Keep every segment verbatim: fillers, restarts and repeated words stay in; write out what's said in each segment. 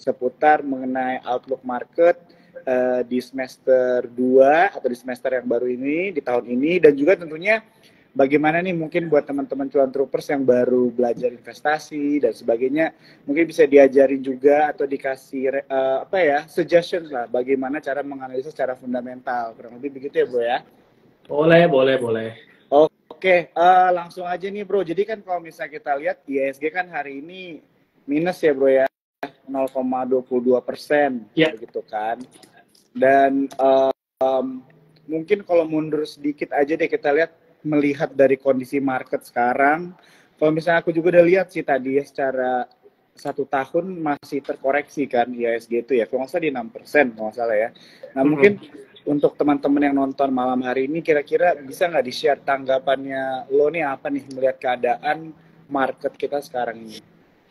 seputar mengenai outlook market uh, di semester dua atau di semester yang baru ini, di tahun ini, dan juga tentunya bagaimana nih mungkin buat teman-teman cuan troopers yang baru belajar investasi dan sebagainya, mungkin bisa diajarin juga atau dikasih uh, apa ya, suggestion lah bagaimana cara menganalisa secara fundamental, kurang lebih begitu ya bro ya? Boleh, boleh, boleh. Oke, uh, langsung aja nih bro, jadi kan kalau misalnya kita lihat I H S G kan hari ini minus ya bro ya, nol koma dua dua persen ya. Begitu kan, dan uh, um, mungkin kalau mundur sedikit aja deh kita lihat, melihat dari kondisi market sekarang, kalau misalnya aku juga udah lihat sih tadi ya, secara satu tahun masih terkoreksi kan I H S G itu ya, kalau nggak salah di enam persen kalau nggak salah ya. Nah hmm. mungkin untuk teman-teman yang nonton malam hari ini, kira-kira bisa nggak di-share tanggapannya lo nih apa nih melihat keadaan market kita sekarang ini?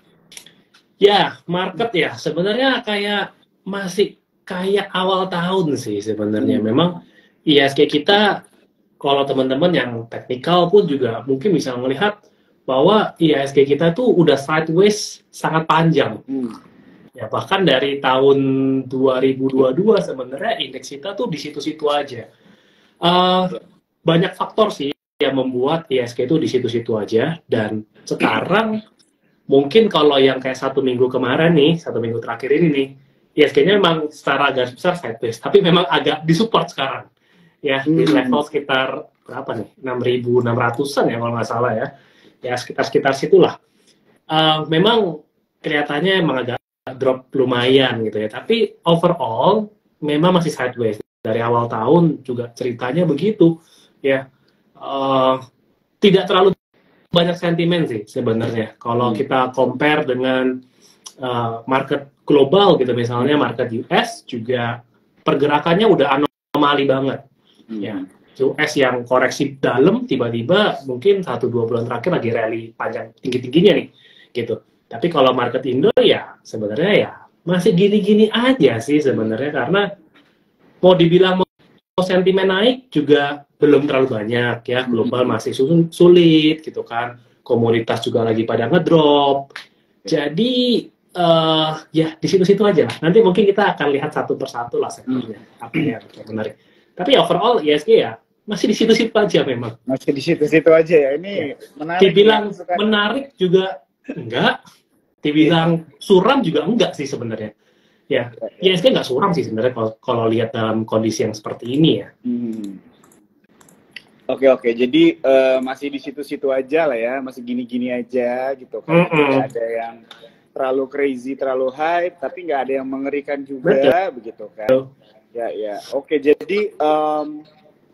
Ya, market ya sebenarnya kayak masih kayak awal tahun sih sebenarnya. Hmm. Memang I H S G kita, kalau teman-teman yang teknikal pun juga mungkin bisa melihat bahwa I H S G kita tuh udah sideways sangat panjang. Hmm. Ya, bahkan dari tahun dua ribu dua puluh dua sebenarnya indeks kita tuh di situ-situ aja. Uh, banyak faktor sih yang membuat I H S G itu di situ-situ aja. Dan sekarang mungkin kalau yang kayak satu minggu kemarin nih, satu minggu terakhir ini nih, I H S G-nya memang secara garis besar sideways, tapi memang agak disupport sekarang. Ya, hmm. di level sekitar berapa nih, enam ribu enam ratusan ya kalau nggak salah ya, ya sekitar-sekitar situlah. Uh, memang kelihatannya emang agak drop lumayan gitu ya, tapi overall memang masih sideways. Dari awal tahun juga ceritanya begitu ya, uh, tidak terlalu banyak sentimen sih sebenarnya. Kalau hmm. kita compare dengan uh, market global gitu, misalnya market U S juga pergerakannya udah anomali banget. Ya, U S yang koreksi dalam tiba-tiba mungkin satu dua bulan terakhir lagi rally panjang tinggi-tingginya nih, gitu. Tapi kalau market Indo ya sebenarnya ya masih gini-gini aja sih sebenarnya, karena mau dibilang mau sentimen naik juga belum terlalu banyak ya, global masih sulit gitu kan, komoditas juga lagi pada ngedrop. Jadi uh, ya di situ-situ aja lah. Nanti mungkin kita akan lihat satu persatu lah sektornya apa yang menarik. Tapi overall I H S G ya masih di situ-situ aja memang. Masih di situ-situ aja ya. Ini ya. Menarik. Dibilang ya, menarik juga enggak. Dibilang ya. Suram juga enggak sih sebenarnya. Ya, ya, ya. I H S G enggak suram sih sebenarnya kalau kalau lihat dalam kondisi yang seperti ini ya. Hmm. Oke oke. Jadi uh, masih di situ-situ aja lah ya. Masih gini-gini aja gitu kan. Mm -mm. Tidak ada yang terlalu crazy, terlalu hype, tapi nggak ada yang mengerikan juga. Betul. Begitu kan. Betul. Ya, ya. Oke, jadi um,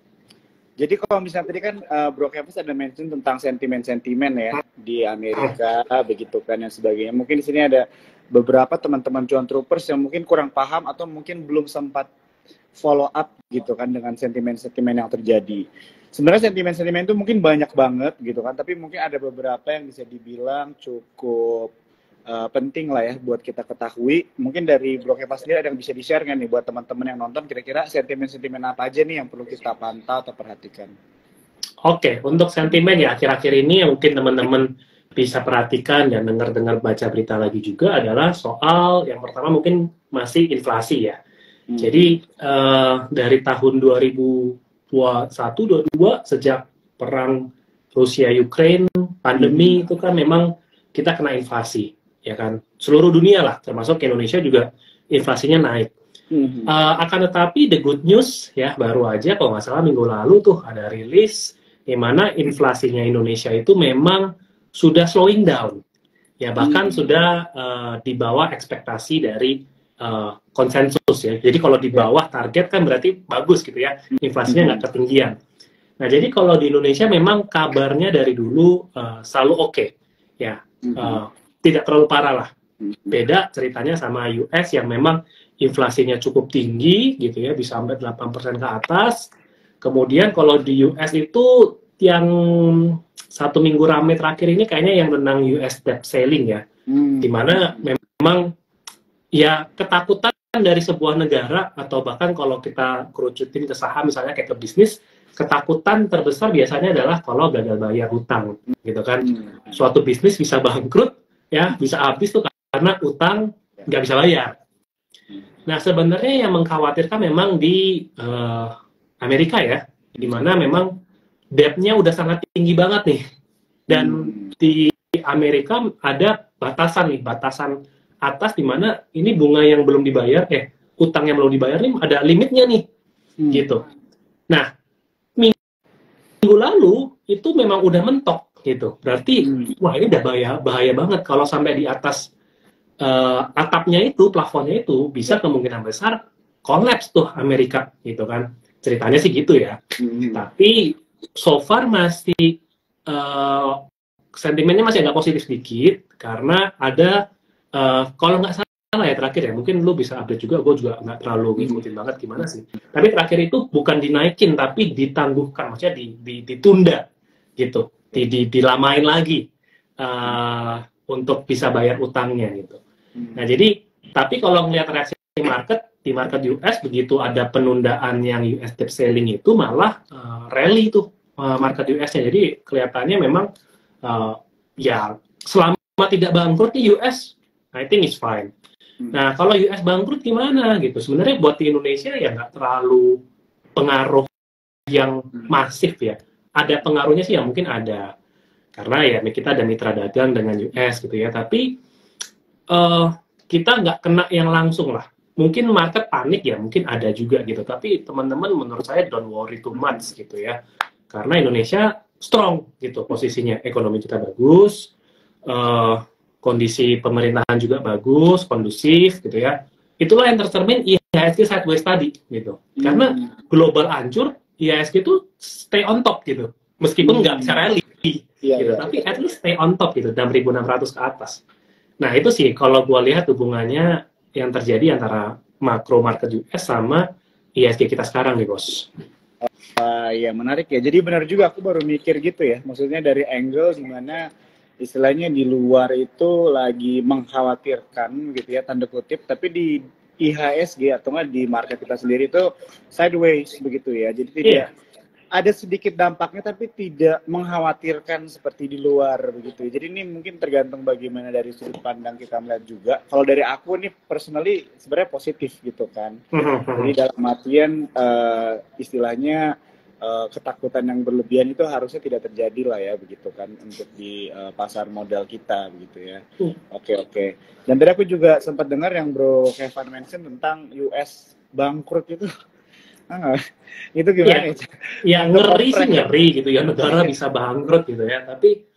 jadi kalau misalnya tadi kan uh, Bro Kevin ada mention tentang sentimen-sentimen ya di Amerika, begitu kan, dan sebagainya. Mungkin di sini ada beberapa teman-teman cuan troopers yang mungkin kurang paham atau mungkin belum sempat follow up gitu kan dengan sentimen-sentimen yang terjadi. Sebenarnya sentimen-sentimen itu mungkin banyak banget gitu kan, tapi mungkin ada beberapa yang bisa dibilang cukup Uh, penting lah ya buat kita ketahui. Mungkin dari Bro Keva sendiri ada yang bisa di-share nggak nih buat teman-teman yang nonton, kira-kira sentimen-sentimen apa aja nih yang perlu kita pantau atau perhatikan? Oke, untuk sentimen ya akhir-akhir ini yang mungkin teman-teman bisa perhatikan dan dengar-dengar baca berita lagi juga adalah soal yang pertama mungkin masih inflasi ya. Hmm. Jadi uh, dari tahun dua ribu dua puluh satu dua ribu dua puluh dua sejak perang Rusia Ukraine, pandemi hmm. itu kan memang kita kena inflasi. Ya kan, seluruh dunia lah, termasuk Indonesia juga inflasinya naik. Mm-hmm. Uh, akan tetapi the good news ya, baru aja kalau nggak salah minggu lalu tuh ada rilis di mana inflasinya Indonesia itu memang sudah slowing down. Ya bahkan mm-hmm. sudah uh, di bawah ekspektasi dari uh, konsensus ya. Jadi kalau di bawah target kan berarti bagus gitu ya, inflasinya nggak mm-hmm. ketinggian. Nah jadi kalau di Indonesia memang kabarnya dari dulu uh, selalu oke okay. Ya. Mm-hmm. Uh, tidak terlalu parah lah. Beda ceritanya sama U S yang memang inflasinya cukup tinggi gitu ya, bisa sampai delapan persen ke atas. Kemudian kalau di U S itu yang satu minggu rame terakhir ini kayaknya yang tentang U S debt ceiling ya. Hmm. Dimana memang ya ketakutan dari sebuah negara, atau bahkan kalau kita kerucutin ke saham misalnya kayak ke bisnis, ketakutan terbesar biasanya adalah kalau gagal bayar hutang gitu kan. Hmm. Suatu bisnis bisa bangkrut ya, bisa habis tuh karena utang nggak bisa bayar. Nah, sebenarnya yang mengkhawatirkan memang di uh, Amerika ya, di mana memang debt-nya udah sangat tinggi banget nih. Dan hmm. di Amerika ada batasan nih, batasan atas di mana ini bunga yang belum dibayar, eh, utang yang belum dibayar nih ada limitnya nih, hmm. gitu. Nah, minggu lalu itu memang udah mentok gitu. Berarti, hmm. wah ini udah bahaya, bahaya banget kalau sampai di atas Uh, atapnya itu, plafonnya itu bisa kemungkinan besar kolaps tuh Amerika gitu kan, ceritanya sih gitu ya. Mm-hmm. Tapi so far masih uh, sentimennya masih agak positif sedikit karena ada uh, kalau nggak salah ya terakhir ya, mungkin lu bisa update juga, gue juga nggak terlalu ngikutin mm-hmm. banget gimana sih. Tapi terakhir itu bukan dinaikin tapi ditangguhkan, maksudnya di, di, ditunda gitu, di, di, dilamain lagi uh, untuk bisa bayar utangnya gitu. Nah, jadi, tapi kalau ngelihat reaksi market, di market U S, begitu ada penundaan yang U S debt ceiling itu malah uh, rally tuh uh, market U S-nya. Jadi, kelihatannya memang, uh, ya, selama tidak bangkrut di U S, I think it's fine. Nah, kalau U S bangkrut gimana gitu? Sebenarnya buat di Indonesia ya nggak terlalu pengaruh yang masif ya. Ada pengaruhnya sih ya, mungkin ada. Karena ya kita ada mitra dagang dengan U S gitu ya, tapi Uh, kita nggak kena yang langsung lah. Mungkin market panik ya, mungkin ada juga gitu. Tapi teman-teman menurut saya don't worry too much gitu ya. Karena Indonesia strong gitu posisinya. Ekonomi kita bagus, uh, kondisi pemerintahan juga bagus, kondusif gitu ya. Itulah yang tercermin I H S G sideways tadi gitu. Hmm. Karena global hancur, I H S G itu stay on top gitu. Meskipun nggak hmm. bisa rally yeah, gitu. Yeah, tapi yeah. at least stay on top gitu, enam ribu enam ratus ke atas. Nah, itu sih kalau gue lihat hubungannya yang terjadi antara makro market U S sama I H S G kita sekarang nih, Bos. Uh, ya, menarik ya. Jadi benar juga, aku baru mikir gitu ya. Maksudnya dari angle dimana istilahnya di luar itu lagi mengkhawatirkan gitu ya, tanda kutip. Tapi di I H S G atau nggak di market kita sendiri itu sideways begitu ya. Jadi tidak... Yeah. Ada sedikit dampaknya tapi tidak mengkhawatirkan seperti di luar begitu. Jadi ini mungkin tergantung bagaimana dari sudut pandang kita melihat juga. Kalau dari aku nih personally sebenarnya positif gitu kan. Jadi dalam artian uh, istilahnya uh, ketakutan yang berlebihan itu harusnya tidak terjadi lah ya begitu kan untuk di uh, pasar modal kita begitu ya. Oke okay, oke. Okay. Dan tadi aku juga sempat dengar yang Bro Kevin mention tentang U S bangkrut itu. Ah, itu gimana ya? Ya ngeri sih ngeri gitu ya, negara bisa bangkrut gitu ya, tapi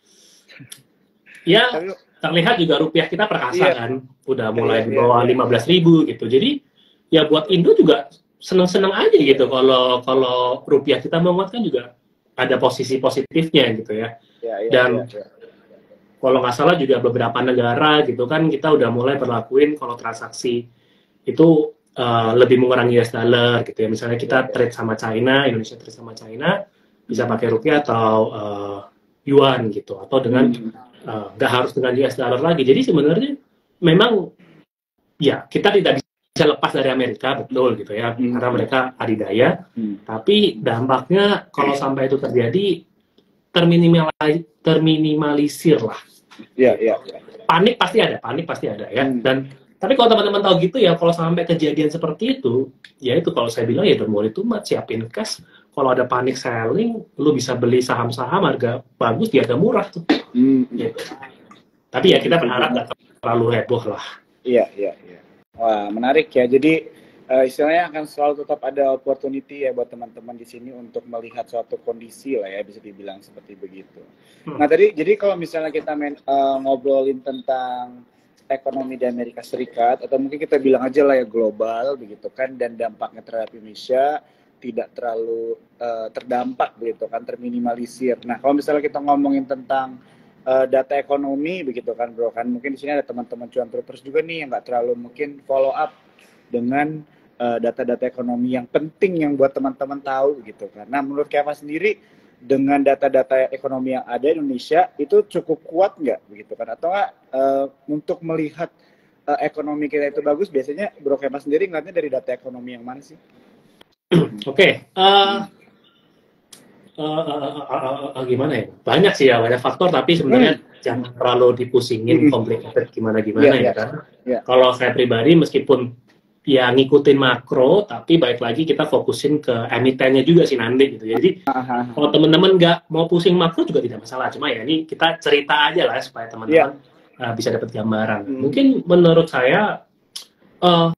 ya terlihat juga rupiah kita perkasa iya. kan, udah mulai di bawah iya, iya. lima belas ribu gitu. Jadi ya buat Indo juga seneng-seneng aja gitu kalau kalau rupiah kita menguatkan juga ada posisi positifnya gitu ya. Iya, iya, Dan iya, iya. kalau nggak salah juga beberapa negara gitu kan kita udah mulai berlakuin kalau transaksi itu Uh, lebih mengurangi U S dollar gitu ya. Misalnya kita trade sama China, Indonesia trade sama China, bisa pakai rupiah atau uh, yuan gitu, atau dengan nggak uh, harus dengan U S dollar lagi. Jadi sebenarnya memang ya kita tidak bisa lepas dari Amerika, betul gitu ya, hmm. karena mereka adidaya. Hmm. Tapi dampaknya kalau sampai itu terjadi terminimalis terminimalisir lah. Ya, ya, ya. Panik pasti ada, panik pasti ada ya. Hmm. Dan tapi kalau teman-teman tahu gitu ya, kalau sampai kejadian seperti itu, ya itu kalau saya bilang ya don't worry too much, siapin cash. Kalau ada panic selling, lu bisa beli saham-saham harga bagus di harga murah tuh. Hmm. Gitu. Tapi ya kita berharap nggak terlalu heboh lah. Iya, iya, iya. Wah, menarik ya. Jadi uh, istilahnya akan selalu tetap ada opportunity ya buat teman-teman di sini untuk melihat suatu kondisi lah ya, bisa dibilang seperti begitu. Hmm. Nah tadi, jadi kalau misalnya kita main, uh, ngobrolin tentang ekonomi di Amerika Serikat, atau mungkin kita bilang aja lah ya global begitu kan, dan dampaknya terhadap Indonesia tidak terlalu uh, terdampak begitu kan, terminimalisir. Nah kalau misalnya kita ngomongin tentang uh, data ekonomi begitu kan bro kan, mungkin di sini ada teman-teman cuan troopers juga nih yang nggak terlalu mungkin follow up dengan uh, data-data ekonomi yang penting yang buat teman-teman tahu gitu kan. Nah menurut Keva sendiri, dengan data-data ekonomi yang ada di Indonesia itu cukup kuat nggak begitu kan, atau nggak uh, untuk melihat uh, ekonomi kita itu bagus, biasanya Bro Kema sendiri ngeliatnya dari data ekonomi yang mana sih? Oke, okay. uh, uh, uh, uh, uh, gimana ya? Banyak sih ya, banyak faktor, tapi sebenarnya hmm. jangan terlalu dipusingin, complicated gimana-gimana yeah, ya kan. Yeah. Kalau saya pribadi, meskipun ya ngikutin makro, tapi baik lagi kita fokusin ke emitennya juga sih nanti gitu. Jadi uh-huh. kalau teman-teman nggak mau pusing makro juga tidak masalah. Cuma ya ini kita cerita aja lah supaya teman-teman yeah. uh, bisa dapat gambaran. Hmm. Mungkin menurut saya uh,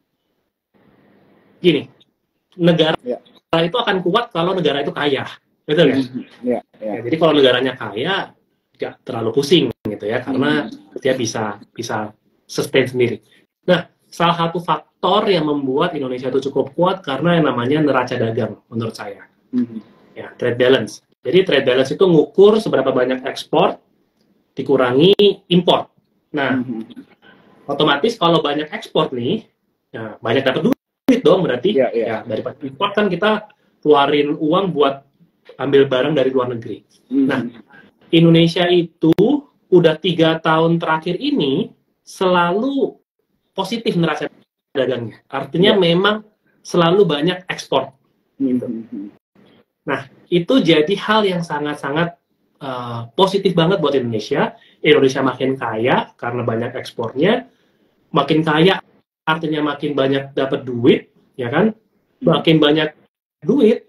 gini, negara yeah. itu akan kuat kalau negara itu kaya, betul ya? Mm-hmm. Yeah, yeah. Ya, jadi kalau negaranya kaya, nggak terlalu pusing gitu ya, karena mm-hmm. dia bisa bisa sustain sendiri. Nah, salah satu faktor yang membuat Indonesia itu cukup kuat karena yang namanya neraca dagang, menurut saya, mm-hmm. ya trade balance. Jadi trade balance itu ngukur seberapa banyak ekspor dikurangi import. Nah, mm-hmm. otomatis kalau banyak ekspor nih, ya banyak dapat duit. Dong berarti yeah, yeah. ya daripada import kan kita keluarin uang buat ambil barang dari luar negeri. Mm. Nah, Indonesia itu udah tiga tahun terakhir ini selalu positif neraca dagangnya. Artinya yeah. memang selalu banyak ekspor. Gitu. Mm. Nah, itu jadi hal yang sangat-sangat uh, positif banget buat Indonesia. Indonesia makin kaya karena banyak ekspornya, makin kaya artinya makin banyak dapat duit, ya kan? Makin banyak duit,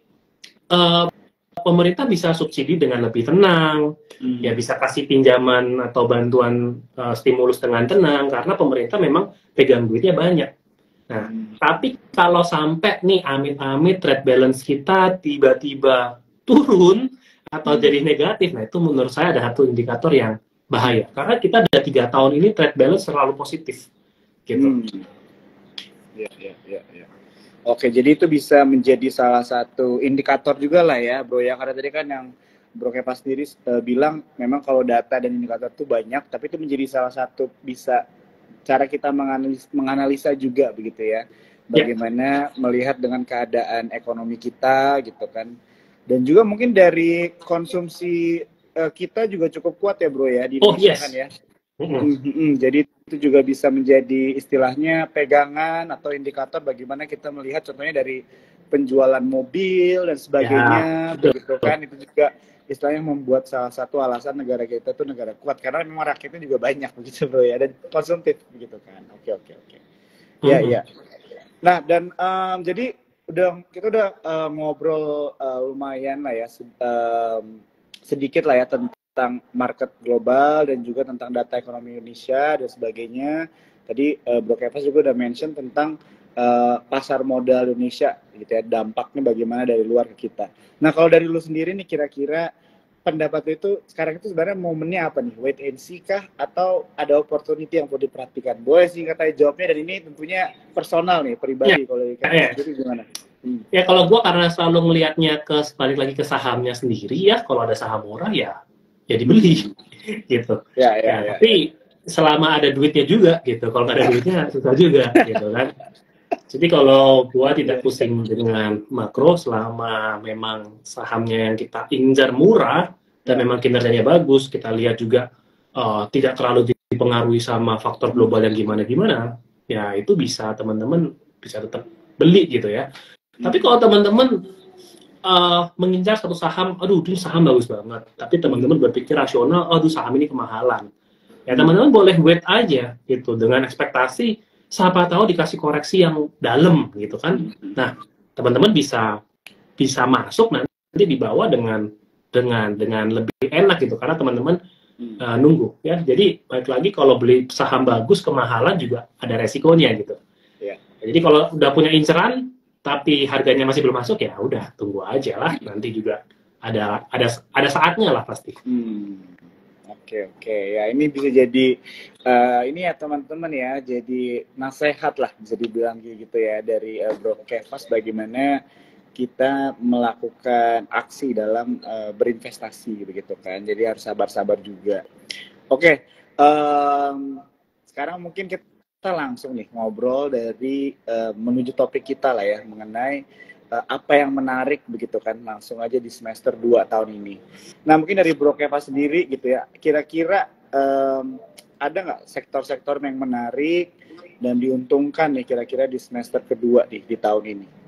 uh, pemerintah bisa subsidi dengan lebih tenang, hmm. ya bisa kasih pinjaman atau bantuan uh, stimulus dengan tenang, karena pemerintah memang pegang duitnya banyak. Nah, hmm. tapi kalau sampai nih amit-amit trade balance kita tiba-tiba turun atau hmm. jadi negatif, nah itu menurut saya ada satu indikator yang bahaya. Karena kita ada tiga tahun ini trade balance selalu positif, gitu. Hmm. Ya, ya, ya, ya. Oke, jadi itu bisa menjadi salah satu indikator juga lah ya, Bro. Ya, karena tadi kan yang Bro Kepa sendiri uh, bilang memang kalau data dan indikator itu banyak, tapi itu menjadi salah satu bisa cara kita menganalisa, menganalisa juga begitu ya. Bagaimana ya. Melihat dengan keadaan ekonomi kita gitu kan. Dan juga mungkin dari konsumsi uh, kita juga cukup kuat ya, Bro ya, di Indonesia. Oh, yes. Kan ya. Mm-hmm. Mm-hmm. Jadi itu juga bisa menjadi istilahnya pegangan atau indikator bagaimana kita melihat contohnya dari penjualan mobil dan sebagainya, ya, begitu kan. Itu juga istilahnya membuat salah satu alasan negara kita itu negara kuat karena memang rakyatnya juga banyak begitu, Bro ya, dan konsumtif begitu kan. Oke oke oke. Ya mm-hmm. ya. Nah dan um, jadi udah kita udah uh, ngobrol uh, lumayan lah ya um, sedikit lah ya tentang tentang market global dan juga tentang data ekonomi Indonesia dan sebagainya. Tadi uh, Bro Kevas juga udah mention tentang uh, pasar modal Indonesia gitu ya, dampaknya bagaimana dari luar ke kita. Nah, kalau dari lu sendiri nih kira-kira pendapat lu itu sekarang itu sebenarnya momennya apa nih? Wait and see kah atau ada opportunity yang perlu diperhatikan? Boleh sih katanya jawabnya, dan ini tentunya personal nih, pribadi. Ya. Kalau dari Kevas ya. Sendiri gimana? Hmm. Ya kalau gua karena selalu ngelihatnya ke balik lagi ke sahamnya sendiri ya, kalau ada saham murah ya ya dibeli gitu. Ya, ya, ya, ya, tapi selama ada duitnya juga gitu. Kalau nggak ada duitnya susah juga gitu kan. Jadi kalau gua tidak pusing dengan makro selama memang sahamnya yang kita incar murah dan memang kinerjanya bagus, kita lihat juga uh, tidak terlalu dipengaruhi sama faktor global yang gimana-gimana, ya itu bisa teman-teman bisa tetap beli gitu ya. Tapi kalau teman-teman Uh, mengincar satu saham, aduh ini saham bagus banget, tapi teman-teman berpikir rasional, aduh saham ini kemahalan, ya teman-teman boleh wait aja gitu dengan ekspektasi siapa tahu dikasih koreksi yang dalam gitu kan. Nah teman-teman bisa bisa masuk nanti di bawah dengan dengan dengan lebih enak gitu karena teman-teman uh, nunggu ya. Jadi balik lagi kalau beli saham bagus kemahalan juga ada resikonya gitu. Yeah. Jadi kalau udah punya inceran tapi harganya masih belum masuk ya udah tunggu aja lah, nanti juga ada ada ada saatnya lah pasti. Hmm. Oke oke ya, ini bisa jadi uh, ini ya teman-teman ya, jadi nasihat lah bisa dibilang gitu ya dari uh, Bro Kevas bagaimana kita melakukan aksi dalam uh, berinvestasi begitu kan. Jadi harus sabar-sabar juga. Oke, um, sekarang mungkin kita kita langsung nih ngobrol dari uh, menuju topik kita lah ya mengenai uh, apa yang menarik begitu kan, langsung aja di semester dua tahun ini. Nah mungkin dari Bro Kevas sendiri gitu ya, kira-kira um, ada nggak sektor-sektor yang menarik dan diuntungkan nih kira-kira di semester kedua nih di tahun ini?